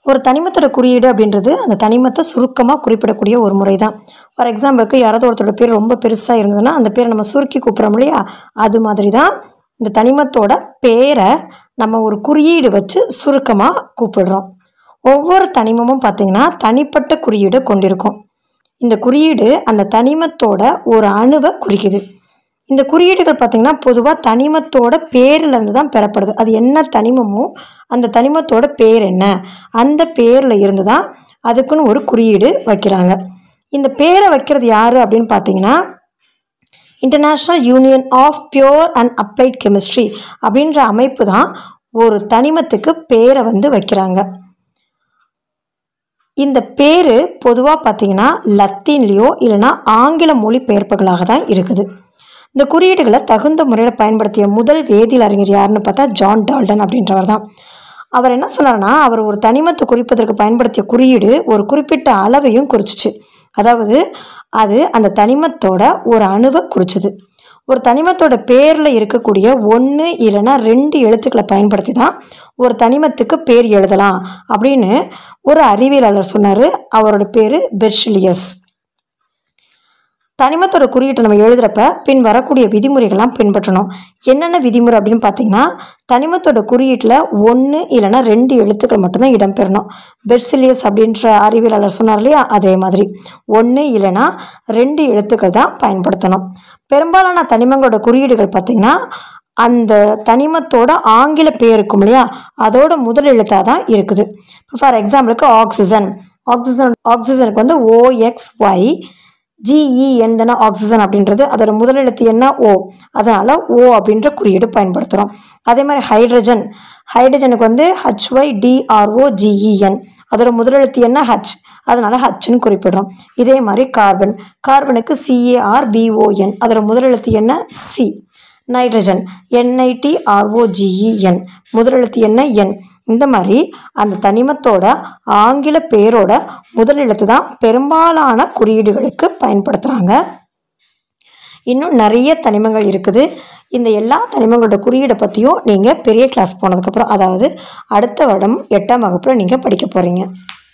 ஒரு தனிமத்தோட குறியீடு அப்படின்றது அந்த தனிமத்தை சுருக்கமாக குறிப்பிடக்கூடிய ஒரு முறை தான். ஃபார் எக்ஸாம்பிளுக்கு யாராவது ஒருத்தரோட பேர் ரொம்ப பெருசாக இருந்ததுன்னா அந்த பேரை நம்ம சுருக்கி கூப்பிட்றோம் இல்லையா, அது மாதிரி தான் இந்த தனிமத்தோட பேரை நம்ம ஒரு குறியீடு வச்சு சுருக்கமாக கூப்பிடுறோம். ஒவ்வொரு தனிமமும் பார்த்திங்கன்னா தனிப்பட்ட குறியீடு கொண்டிருக்கும். இந்த குறியீடு அந்த தனிமத்தோட ஒரு அணுவை குறிக்குது. இந்த குறியீடுகள் பார்த்திங்கன்னா பொதுவாக தனிமத்தோட பேர்லேருந்து தான் பெறப்படுது. அது என்ன தனிமமோ அந்த தனிமத்தோட பேர் என்ன, அந்த பேரில் இருந்து தான் அதுக்குன்னு ஒரு குறியீடு வைக்கிறாங்க. இந்த பேரை வைக்கிறது யார் அப்படின்னு பார்த்தீங்கன்னா international union of pure and applied chemistry அப்படின்ற அமைப்பு தான் ஒரு தனிமத்துக்கு பேரை வைக்கிறாங்க. இந்த பேர் பொதுவாக பார்த்திங்கன்னா லத்தீன்லேயோ இல்லைனா ஆங்கில மொழி பெயர்ப்புகளாக தான் இருக்குது. இந்த குறியீடுகளை தகுந்த முறையில் பயன்படுத்திய முதல் வேதியியல் அறிஞர் யாருன்னு பார்த்தா ஜான் டால்டன் அப்படின்றவர் தான். அவர் என்ன சொன்னார்னா, அவர் ஒரு தனிமத்தை குறிப்பதற்கு பயன்படுத்திய குறியீடு ஒரு குறிப்பிட்ட அளவையும் குறிச்சிச்சு. அதாவது அது அந்த தனிமத்தோட ஒரு அணுவை குறிச்சுது. ஒரு தனிமத்தோட பேரில் இருக்கக்கூடிய 1 இல்லைன்னா 2 எழுத்துக்களை பயன்படுத்தி தான் ஒரு தனிமத்துக்கு பேர் எழுதலாம் அப்படின்னு ஒரு அறிவியலாளர் சொன்னார். அவரோட பேர் பெர்சிலியஸ். தனிமத்தோட குறியீட்டை நம்ம எழுதுகிறப்ப பின் வரக்கூடிய விதிமுறைகள்லாம் பின்பற்றணும். என்னென்ன விதிமுறை அப்படின்னு பார்த்தீங்கன்னா, தனிமத்தோட குறியீட்டில் 1 இல்லைனா 2 எழுத்துக்கள் மட்டும்தான் இடம்பெறணும். பெர்சிலியஸ் அப்படின்ற அறிவியலாளர் சொன்னார் இல்லையா, அதே மாதிரி 1 இல்லைனா 2 எழுத்துக்கள் தான் பயன்படுத்தணும். பெரும்பாலான தனிமங்களோட குறியீடுகள் பார்த்திங்கன்னா அந்த தனிமத்தோட ஆங்கில பேர் இருக்கும் இல்லையா, அதோட முதல் எழுத்தாக தான் இருக்குது. இப்போ ஃபார் எக்ஸாம்பிளுக்கு ஆக்சிஜனுக்கு OXY GEN தானே ஆக்சிஜன் அப்படின்றது, அதோட முதல் எழுத்து என்ன O, அதனால் O அப்படின்ற குறியீடு பயன்படுத்துகிறோம். அதே மாதிரி ஹைட்ரஜனுக்கு HYDROGEN, அதோட முதல் எழுத்து என்ன H, அதனால் Hன்னு குறிப்பிடுறோம். இதே மாதிரி கார்பனுக்கு CARBON, அதோட முதல் எழுத்து என்ன C. நைட்ரஜன் NITROGEN, முதல் எழுத்து என்ன N. இந்த மாதிரி அந்த தனிமத்தோட ஆங்கில பேரோட முதல் எழுத்து தான் பெரும்பாலான குறியீடுகளுக்கு பயன்படுத்துகிறாங்க. இன்னும் நிறைய தனிமங்கள் இருக்குது. இந்த எல்லா தனிமங்களோட குறியீடை பற்றியும் நீங்கள் பெரிய கிளாஸ் போனதுக்கப்புறம், அதாவது அடுத்த வருடம் 8ஆம் வகுப்பில் நீங்கள் படிக்க போகிறீங்க.